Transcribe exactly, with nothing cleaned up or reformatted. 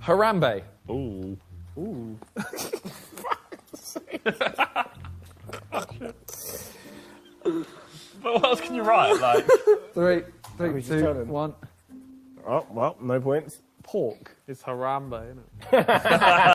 Harambe. Ooh. Ooh. But what else can you write? Like Three, three, Who's two, turning? one. Oh, well, no points. Pork. It's Harambe, isn't it?